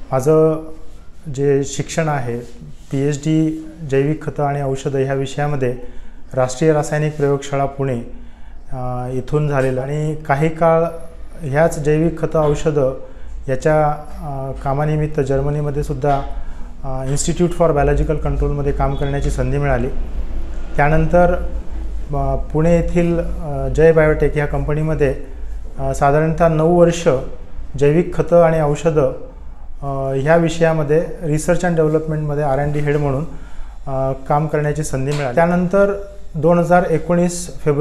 माझं जे शिक्षण आहे PhD जैविक खतं आणि औषधं ह्या विषयामध्ये राष्ट्रीय रासायनिक प्रयोगशाळा पुणे इथून झालेलं आणि काही काळ ह्याच जैविक खतं औषधं याच्या कामानिमित्त जर्मनीमध्ये सुद्धा इन्स्टिट्यूट फॉर बायोलॉजिकल कंट्रोलमध्ये काम करण्याची संधी मिळाली। त्यानंतर पुणे येथील जय बायोटेक ह्या कंपनीमध्ये साधारणतः 9 वर्ष जैविक खतं आणि औषधं ह्या विषयामध्ये रिसर्च अँड डेव्हलपमेंटमध्ये R&D हेड म्हणून काम करण्याची संधी मिळाली। त्यानंतर 2019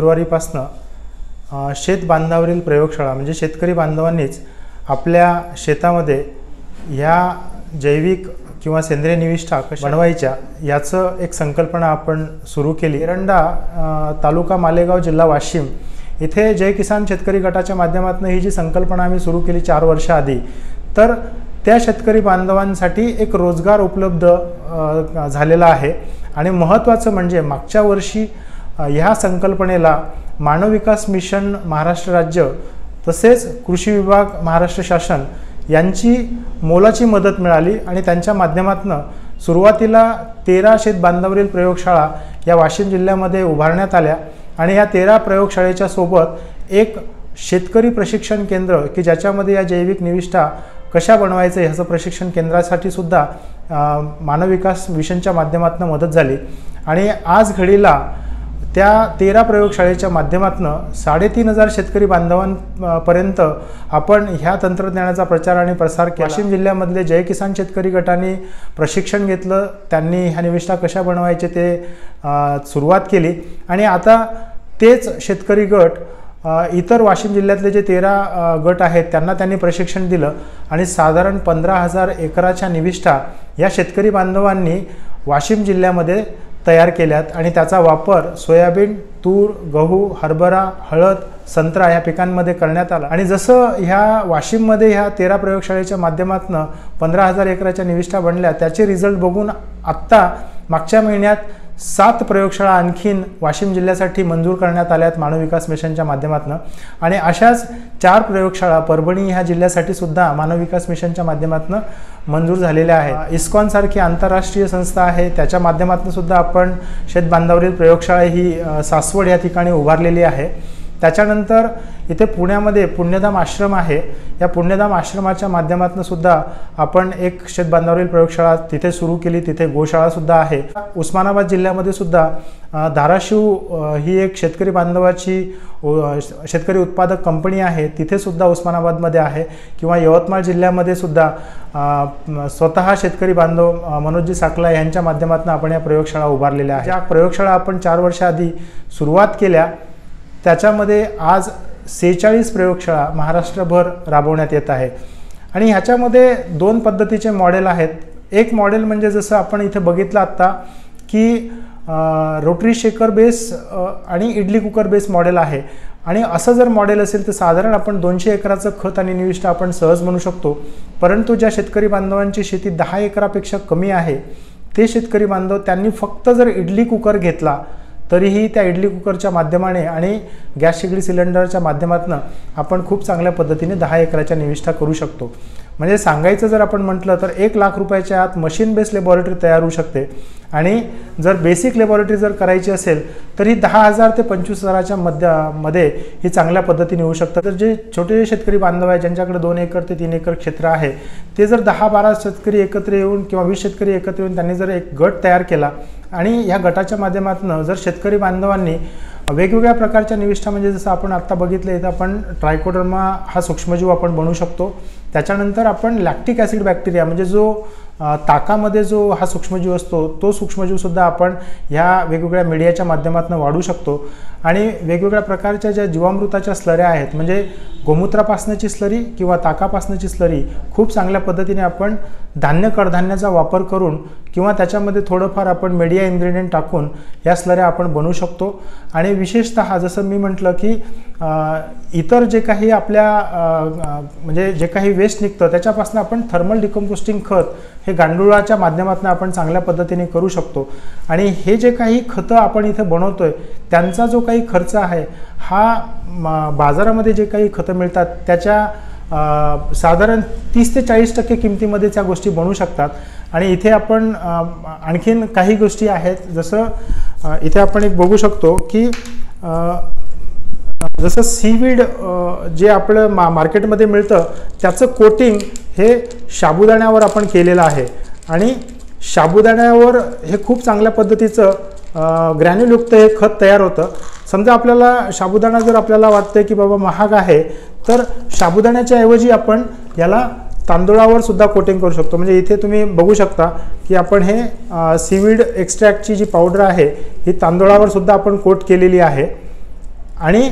फेब्रुवारीपासून शेत बांधावरील प्रयोगशाळा म्हणजे शेतकरी बांधवांनीच आपल्या शेतामध्ये ह्या जैविक किंवा सेंद्रिय निविष्ठा कशा बनवायच्या याचं एक संकल्पना आपण सुरू केली। एरंडा तालुका मालेगाव जिल्हा वाशिम इथे जय किसान शेतकरी गटाच्या माध्यमातून ही जी संकल्पना आम्ही सुरू केली 4 वर्ष आधी, तर त्या शेतकरी बांधवांसाठी एक रोजगार उपलब्ध झालेला आहे। आणि महत्त्वाचं म्हणजे मागच्या वर्षी ह्या संकल्पनेला मानव विकास मिशन महाराष्ट्र राज्य तसेच कृषी विभाग महाराष्ट्र शासन यांची मोलाची मदत मिळाली आणि त्यांच्या माध्यमातून सुरुवातीला 13 शेत बांधावरील प्रयोगशाळा या वाशिम जिल्ह्यामध्ये उभारण्यात आल्या आणि या 13 प्रयोगशाळेच्या सोबत एक शेतकरी प्रशिक्षण केंद्र की ज्याच्यामध्ये या जैविक निविष्ठा कशा बनवायचं ह्याचं प्रशिक्षण केंद्रासाठी सुद्धा मानव विकास मिशनच्या माध्यमातून मदत झाली। आणि आज घडीला त्या 13 प्रयोगशाळेच्या माध्यमातून 3500 शेतकरी बांधवांपर्यंत आपण ह्या तंत्रज्ञानाचा प्रचार आणि प्रसार केला। वाशिम जिल्ह्यामधले जय किसान शेतकरी गटाने प्रशिक्षण घेतलं, त्यांनी ह्या निविष्ठा कशा बनवायचे ते सुरुवात केली आणि आता तेच शेतकरी गट इतर वाशिम जिल्ह्यातले जे 13 गट आहेत त्यांना त्यांनी प्रशिक्षण दिलं आणि साधारण 15,000 एकराच्या निविष्ठा या शेतकरी बांधवांनी वाशिम जिल्ह्यामध्ये तयार केल्यात आणि त्याचा वापर सोयाबीन, तूर, गहू, हरभरा, हळद, संत्रा या पिकांमध्ये करण्यात आला। आणि जसं ह्या वाशिममध्ये ह्या 13 प्रयोगशाळेच्या माध्यमातून 15,000 एकराच्या निविष्ठा बनल्या त्याचे रिझल्ट बघून आत्ता मागच्या महिन्यात 7 प्रयोगशाळा आणखीन वाशिम जिल्ह्यासाठी मंजूर करण्यात आल्यात मानव विकास मिशनच्या माध्यमातून आणि अशाच 4 प्रयोगशाळा परभणी ह्या जिल्ह्यासाठी सुद्धा मानव विकास मिशनच्या माध्यमातून मंजूर झालेल्या आहेत। इस्कॉन सारखी आंतरराष्ट्रीय संस्था आहे त्याच्या माध्यमातून सुद्धा आपण शेत बांधावरील प्रयोगशाळा ही सासवड या ठिकाणी उभारलेली आहे। त्याच्यानंतर इथे पुण्यामध्ये पुण्यधाम आश्रम आहे, या पुण्यधाम आश्रमाच्या माध्यमातून सुद्धा आपण एक शेत बांधावरील प्रयोगशाळा तिथे सुरू केली, तिथे गोशाळा सुद्धा आहे। उस्मानाबाद जिल्ह्यामध्ये सुद्धा धाराशिव ही एक शेतकरी बांधवाची शेतकरी उत्पादक कंपनी आहे, तिथे सुद्धा उस्मानाबादमध्ये आहे किंवा यवतमाळ जिल्ह्यामध्ये सुद्धा स्वतः शेतकरी बांधव मनोजी साकला यांच्या माध्यमातून आपण या प्रयोगशाळा उभारलेल्या आहेत। ज्या प्रयोगशाळा आपण 4 वर्ष आधी सुरुवात केल्या त्याच्यामध्ये आज 46 प्रयोगशाळा महाराष्ट्रभर राबवण्यात येत आहे आणि ह्याच्यामध्ये 2 पद्धतीचे मॉडेल आहेत। एक मॉडेल म्हणजे जसं आपण इथे बघितलं आत्ता की रोटरी शेकर बेस आणि इडली कुकर बेस मॉडेल आहे आणि असं जर मॉडेल असेल तर साधारण आपण 200 एकराचं खत आणि निविष्ठा आपण सहज बनवू शकतो। परंतु ज्या शेतकरी बांधवांची शेती 10 एकरापेक्षा कमी आहे ते शेतकरी बांधव त्यांनी फक्त जर इडली कुकर घेतला तरीही त्या इडली कुकरच्या माध्यमाने आणि गॅस शेगडी सिलेंडरच्या माध्यमातून आपण खूप चांगल्या पद्धतीने 10 एकराच्या निविष्ठा करू शकतो। म्हणजे सांगायचं जर आपण म्हटलं तर 1 लाख रुपयाच्या आत मशीन बेस लॅबोरेटरी तयार होऊ शकते आणि जर बेसिक लॅबोरेटरी जर करायची असेल तर ही 10,000 ते 25,000च्या मध्ये ही चांगल्या पद्धतीने होऊ शकतं। तर जे छोटे शेतकरी बांधव आहेत ज्यांच्याकडे 2 एकर ते 3 एकर क्षेत्र आहे ते जर 10-12 शेतकरी एकत्र येऊन किंवा 20 शेतकरी एकत्र येऊन त्यांनी जर एक गट तयार केला आणि या गटाच्या माध्यमातून जर शेतकरी बांधवांनी वेगवेगळ्या प्रकारच्या निविष्ठा म्हणजे जसं आपण आत्ता बघितलं इथं आपण ट्रायकोडर्मा हा सूक्ष्मजीव आपण बनवू शकतो। त्याच्यानंतर आपण लॅक्टिक ॲसिड बॅक्टेरिया म्हणजे जो ताकामध्ये जो हा सूक्ष्मजीव असतो तो सूक्ष्मजीवसुद्धा आपण ह्या वेगवेगळ्या मीडियाच्या माध्यमातून वाढू शकतो आणि वेगवेगळ्या प्रकारच्या ज्या जीवामृताच्या स्लऱ्या आहेत म्हणजे गोमूत्रापासनाची स्लरी किंवा ताकापासनाची स्लरी खूप चांगल्या पद्धतीने आपण धान्य कडधान्याचा वापर करून किंवा त्याच्यामध्ये थोडंफार आपण मीडिया इन्ग्रेडियंट टाकून या स्लऱ्या आपण बनवू शकतो। आणि विशेषतः जसं मी म्हटलं की इतर जे काही आपल्या म्हणजे जे काही वेस्ट निघतं त्याच्यापासून आपण थर्मल डिकम्पोस्टिंग खत हे गांडुळाच्या माध्यमातून आपण चांगल्या पद्धतीने करू शकतो आणि हे जे काही खतं आपण इथे बनवतोय त्यांचा जो काही खर्च आहे हा बाजारामध्ये जे काही खतं मिळतात त्याच्या साधारण 30 ते 40% किमतीमध्ये त्या गोष्टी बनवू शकतात. आणि इथे आपण आणखीन काही गोष्टी आहेत, जसं इथे आपण एक बघू शकतो की जसं सीवीड जे आपलं मार्केटमध्ये मिळतं त्याचं कोटिंग हे साबुदाण्यावर आपण केलेलं आहे. आणि साबुदाण्यावर हे खूप चांगल्या पद्धतीचं ग्रॅन्युलयुक्त हे खत तयार होतं. समजा आपल्याला साबुदाणा जर आपल्याला वाटतं की बाबा महाग आहे, तर साबुदाण्याच्या ऐवजी आपण याला तांदूळावर सुद्धा कोटिंग करू शकतो. म्हणजे इथे तुम्ही बघू शकता की आपण हे सीवीड एक्स्ट्रॅक्टची जी पावडर आहे ही तांदूळावर सुद्धा आपण कोट केलेली आहे. आणि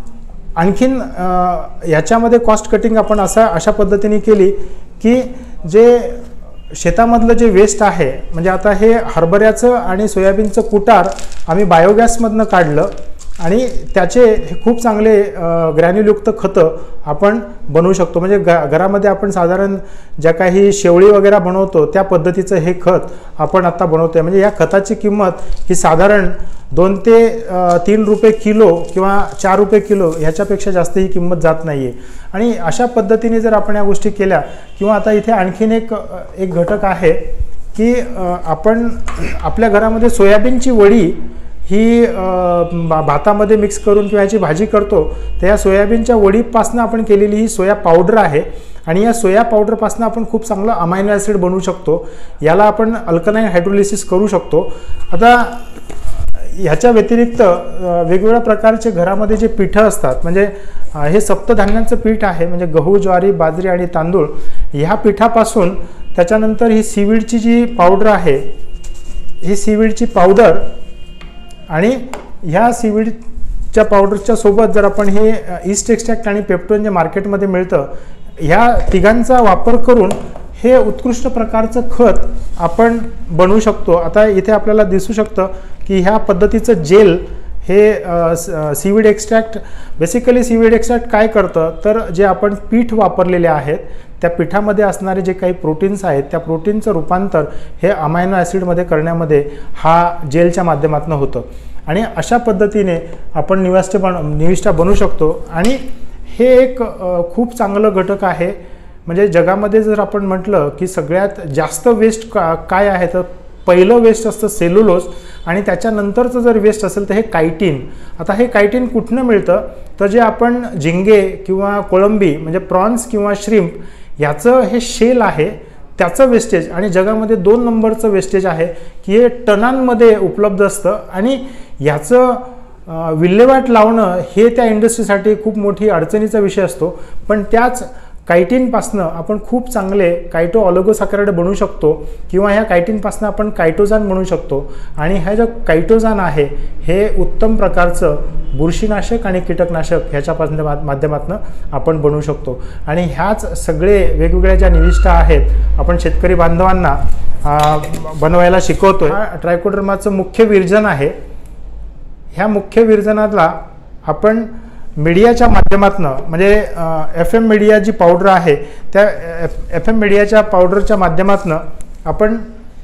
आणखीन याच्यामध्ये कॉस्ट कटिंग आपण अशा पद्धतीने केली की जे शेतामधलं जे वेस्ट आहे, म्हणजे आता हे हरभऱ्याचं आणि सोयाबीनचं कुटार आम्ही बायोगॅसमधनं काढलं आणि त्याचे हे खूप चांगले ग्रॅन्युलयुक्त खतं आपण बनवू शकतो. म्हणजे घरामध्ये आपण साधारण ज्या काही शेवळी वगैरे बनवतो त्या पद्धतीचं हे खत आपण आता बनवतोय. म्हणजे या खताची किंमत ही साधारण 2 ते 3 रुपये किलो किंवा 4 रुपये किलो ह्याच्यापेक्षा जास्त ही किंमत जात नाही आहे. आणि अशा पद्धतीने जर आपण या गोष्टी केल्या, किंवा आता इथे आणखीन एक घटक आहे की आपण आपल्या घरामध्ये सोयाबीनची वडी ही भातामध्ये मिक्स करून किंवा याची भाजी करतो, तर या सोयाबीनच्या वडीपासून आपण केलेली ही सोया पावडर आहे. आणि या सोया पावडरपासून आपण खूप चांगलं अमायनो ॲसिड बनवू शकतो. याला आपण अल्कलाइन हायड्रोलिसिस करू शकतो. आता ह्याच्या व्यतिरिक्त वेगवेगळ्या प्रकारचे घरामध्ये जे पिठं असतात, म्हणजे हे सप्तधान्यांचं पीठ आहे, म्हणजे गहू, ज्वारी, बाजरी आणि तांदूळ, ह्या पिठापासून त्याच्यानंतर ही सीवीडची जी पावडर आहे, ही सीवीडची पावडर आणि ह्या सीवीडच्या पावडरच्या सोबत जर आपण हे ईस्ट एक्स्ट्रॅक्ट आणि पेप्टोन जे मार्केटमध्ये मिळतं, ह्या तिघांचा वापर करून हे उत्कृष्ट प्रकारचं खत आपण बनवू शकतो. आता इथे आपल्याला दिसू शकतं की ह्या पद्धतीचं जेल हे seaweed extract, basically seaweed extract काय करतं, तर जे आपण पीठ वापरलेले आहेत त्या पिठामध्ये असणारे जे काही प्रोटीन्स आहेत त्या प्रोटीनचं रूपांतर हे अमायनो ॲसिडमध्ये करण्यामध्ये हा जेलच्या माध्यमातून होतं. आणि अशा पद्धतीने आपण निविष्ठा बनवू शकतो. आणि हे एक खूप चांगलं घटक आहे. म्हणजे जगामध्ये जर आपण म्हटलं की सगळ्यात जास्त वेस्ट काय आहे, तर पहिलं वेस्ट असतं सेल्युलोज आणि त्याच्यानंतरचं जर वेस्ट असेल तर हे कायटिन. आता हे कायटिन कुठनं मिळतं, तर जे आपण झिंगे किंवा कोळंबी म्हणजे प्रॉन्स किंवा श्रिम्प याचं हे शेल आहे त्याचं वेस्टेज, आणि जगामध्ये 2 नंबरचं वेस्टेज आहे की हे टनांमध्ये उपलब्ध असतं. आणि याचं विल्हेवाट लावणं हे त्या इंडस्ट्रीसाठी खूप मोठी अडचणीचा विषय असतो. पण त्याच कायटिनपासनं आपण खूप चांगले कायटो ऑलिगोसॅकराइड बनवू शकतो, किंवा ह्या कायटिनपासनं आपण कायटोजान बनवू शकतो. आणि ह्या जो कायटोजान आहे हे उत्तम प्रकारचं बुरशीनाशक आणि कीटकनाशक ह्याच्यापासून माध्यमातून आपण बनवू शकतो. आणि ह्याच सगळे वेगवेगळ्या ज्या निविष्ठा आहेत आपण शेतकरी बांधवांना बनवायला शिकवतोय. ट्रायकोडर्माचं मुख्य विरजन आहे. ह्या मुख्य विरजनाला आपण मीडियाच्या माध्यमातून, म्हणजे FM मीडिया जी पावडर आहे त्या FM मीडियाच्या पावडरच्या माध्यमातून आपण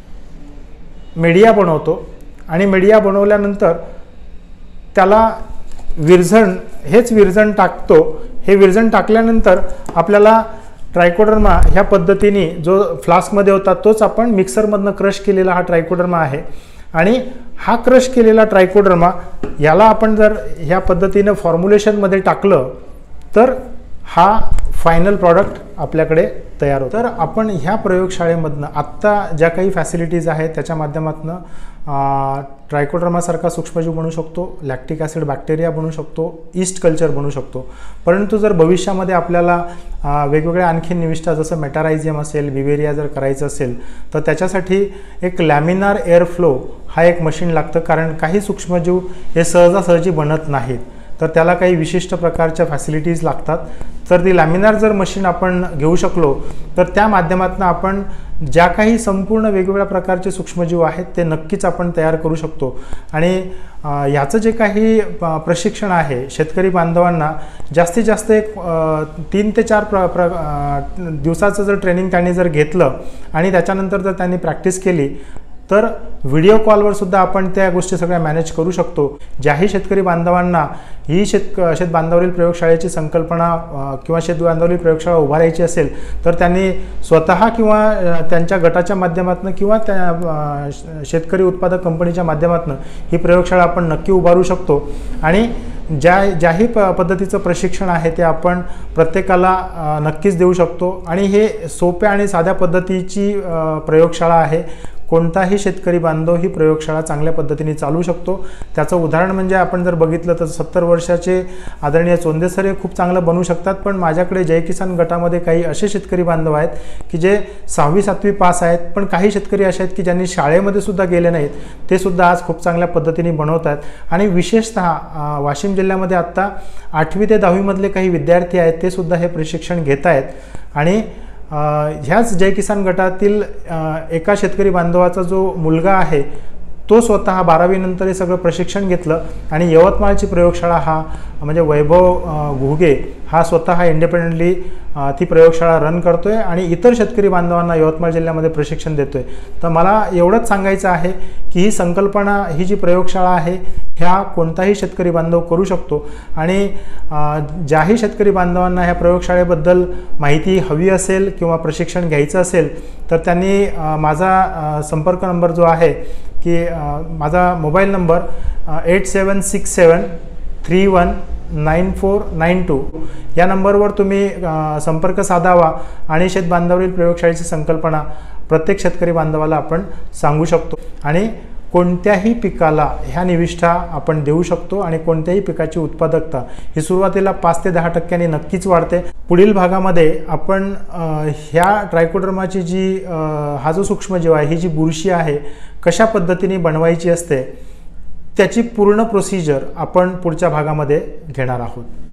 मीडिया बनवतो. आणि मीडिया बनवल्यानंतर त्याला विरजण, हेच विरजण टाकतो. हे विरजण टाकल्यानंतर आपल्याला ट्रायकोडर्मा ह्या पद्धतीने जो फ्लास्कमध्ये होता तोच आपण मिक्सरमधनं क्रश केलेला हा ट्रायकोडर्मा आहे. आणि हा क्रश केलेला ट्रायकोडर्मा याला आपण जर ह्या पद्धतीनं फॉर्म्युलेशनमध्ये टाकलं तर हा फायनल प्रॉडक्ट आपल्याकडे तयार होतं. तर आपण ह्या प्रयोगशाळेमधनं आत्ता ज्या काही फॅसिलिटीज आहेत त्याच्या माध्यमातून ट्रायकोडर्मासारखा सूक्ष्मजीव बनवू शकतो, लॅक्टिक ॲसिड बॅक्टेरिया बनवू शकतो, ईस्ट कल्चर बनवू शकतो. परंतु जर भविष्यामध्ये आपल्याला वेगवेगळ्या आणखी निविष्ठा जसं मेटारायझियम असेल, विवेरिया जर करायचं असेल तर त्याच्यासाठी एक लॅमिनार एअर फ्लो हा एक मशीन लागतं. कारण काही सूक्ष्मजीव हे सहजासहजी बनत नाहीत, तर त्याला काही विशिष्ट प्रकारच्या फॅसिलिटीज लागतात. तर ती लॅमिनार जर मशीन आपण घेऊ शकलो तर त्या माध्यमातून आपण ज्या काही संपूर्ण वेगवेगळ्या प्रकारचे सूक्ष्मजीव आहेत ते नक्कीच आपण तयार करू शकतो. आणि याचं जे काही प्रशिक्षण आहे शेतकरी बांधवांना जास्तीत जास्त एक 3 ते 4 दिवसाचं जर ट्रेनिंग त्यांनी जर घेतलं आणि त्याच्यानंतर जर त्यांनी प्रॅक्टिस केली तर व्हिडिओ कॉलवर सुद्धा आपण त्या गोष्टी सगळ्या मॅनेज करू शकतो। ज्याही शेतकरी बांधवांना ही शेत बांधावरील प्रयोगशाळेची संकल्पना किंवा शेत बांधावरील प्रयोगशाळा उभारायची असेल तर त्यांनी स्वतः किंवा त्यांच्या गटाच्या माध्यमातून किंवा त्या शेतकरी उत्पादक कंपनीच्या माध्यमातून ही प्रयोगशाळा आपण नक्की उभारू शकतो। आणि ज्याही पद्धतीचं प्रशिक्षण आहे ते आपण प्रत्येकाला नक्कीच देऊ शकतो। आणि हे सोप्या आणि साध्या पद्धतीची प्रयोगशाळा आहे। कोणताही शेतकरी बांधव ही प्रयोगशाळा चांगल्या पद्धतीने चालू शकतो। त्याचं उदाहरण म्हणजे आपण जर बघितलं तर 70 वर्षाचे आदरणीय चोंदे सर हे खूप चांगलं बनवू शकतात। पण माझ्याकडे जय किसान गटामध्ये काही असे शेतकरी बांधव आहेत की जे 6वी 7वी पास आहेत, पण काही शेतकरी असे आहेत की ज्यांनी शाळेमध्ये सुद्धा गेले नाहीत, ते सुद्धा आज खूप चांगल्या पद्धतीने बनवतात। आणि विशेषतः वाशिम जिल्ह्यामध्ये आत्ता 8वी ते 10वी मधले काही विद्यार्थी आहेत ते सुद्धा हे प्रशिक्षण घेत आहेत। आणि ह्याच जय किसान गटातील एका शेतकरी बांधवाचा जो मुलगा आहे तो स्वतः 12वी नंतर हे सगळं प्रशिक्षण घेतलं आणि यवतमाळची प्रयोगशाळा हा म्हणजे वैभव घुगे हा स्वतः इंडिपेंडेंटली ती प्रयोगशाळा रन करतोय आणि इतर शेतकरी बांधवांना यवतमाळ जिल्ह्यामध्ये प्रशिक्षण देतोय। तर मला एवढंच सांगायचं आहे की ही संकल्पना, ही जी प्रयोगशाळा आहे ह्या कोणताही शेतकरी बांधव करू शकतो। आणि ज्याही शेतकरी बांधवांना ह्या प्रयोगशाळेबद्दल माहिती हवी असेल किंवा प्रशिक्षण घ्यायचं असेल तर त्यांनी माझा संपर्क नंबर जो आहे की माझा मोबाईल नंबर 8767319492 या नंबरवर तुम्ही संपर्क साधावा आणि शेत बांधावरील प्रयोगशाळेची संकल्पना प्रत्येक शेतकरी बांधवाला आपण सांगू शकतो। आणि कोणत्याही पिकाला ह्या निविष्ठा आपण देऊ शकतो आणि कोणत्याही पिकाची उत्पादकता ही सुरुवातीला 5 ते 10% नक्कीच वाढते। पुढील भागामध्ये आपण ह्या ट्रायकोडर्माची जी हा जो सूक्ष्मजीव आहे, ही जी बुरशी आहे कशा पद्धतीने बनवायची असते त्याची पूर्ण प्रोसिजर आपण पुढच्या भागामध्ये घेणार आहोत।